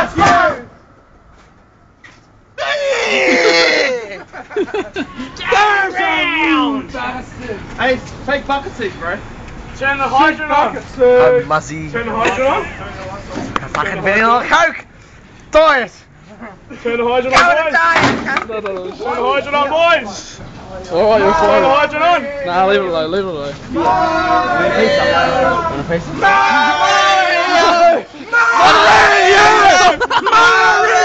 Hey, take bucket seat, bro. Turn the hydrant on. I'm muzzy. Turn the hydrant on. Fucking vanilla Coke! Diet! Turn the hydrant on, boys. Turn the hydrant on, boys. Alright, you're Turn the fine. hydrant on. Nah, leave it alone, leave it alone. Mario!